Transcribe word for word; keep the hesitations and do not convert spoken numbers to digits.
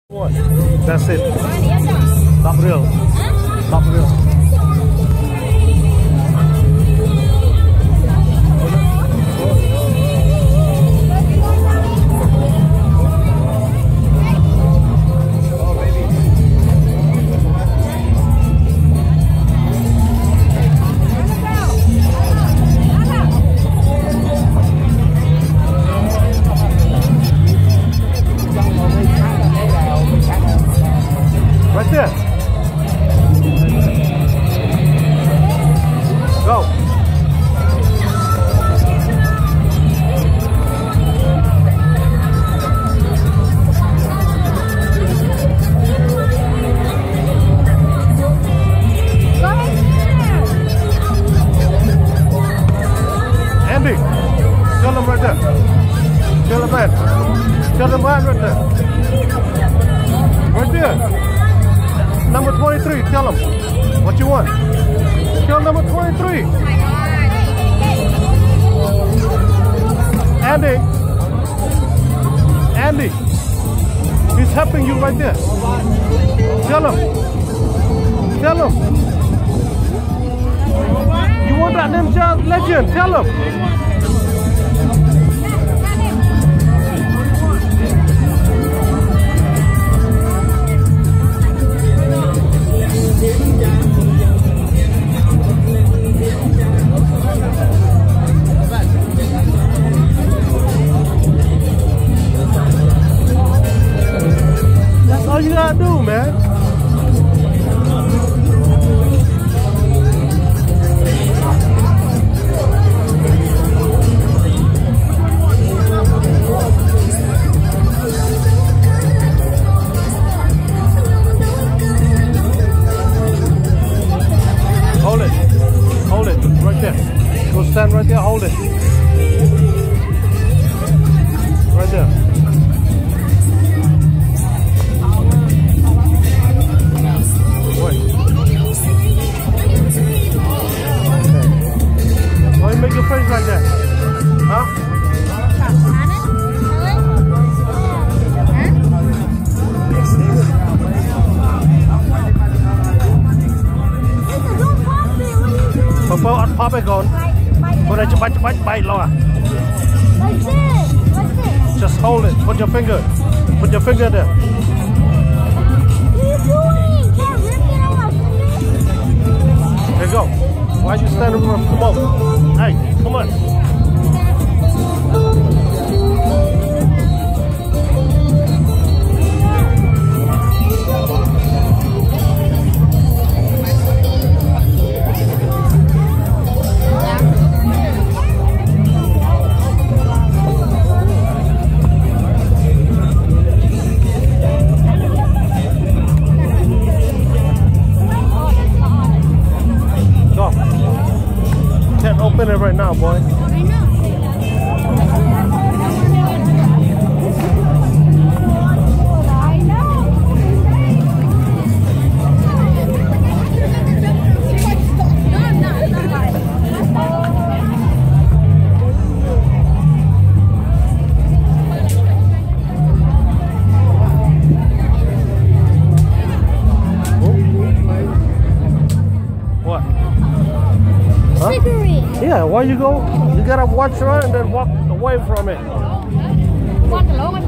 One. That's it. Top real. Top real. Right there. Go. Andy, tell them right there. Tell them man. Tell them man right there. Right there. Number twenty-three, tell them what you want. Tell number twenty-three. Andy. Andy. He's helping you right there. Tell him. Tell him. You want that Ninja Legend? Tell him. That's all you gotta do, man. Hold it. Hold it. Right there. Go stand right there. Hold it. Right there. Wait. Okay. Why you make your face like that? Huh? Papa ăn pop hay còn? Bữa nay chụp bánh chụp bánh bay lo à? Just hold it. Put your finger. Put your finger there. There you go. Why you standing for? Come on. Hey, come on. Can't open it right now, boy. I know. What? Huh? Yeah, why you go? You gotta watch her and then walk away from it. Walk along